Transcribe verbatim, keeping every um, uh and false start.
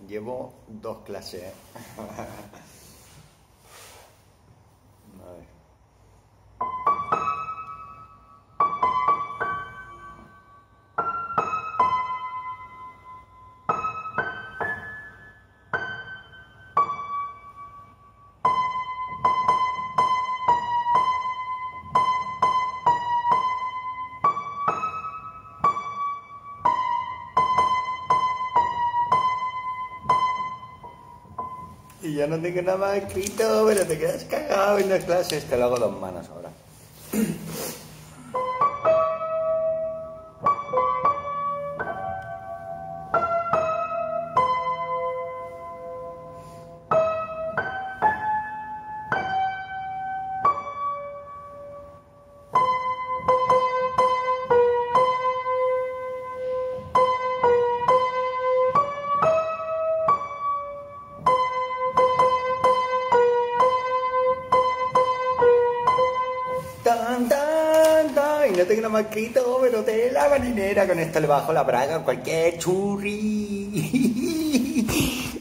Llevo dos clases, ¿eh? A ver. Y ya no tengo nada más escrito, pero te quedas cagado en las clases. Te lo hago dos manos ahora. Tan, tan, tan. Y no tengo nada más escrito, pero te la marinera. Con esto le bajo la braga a cualquier churri.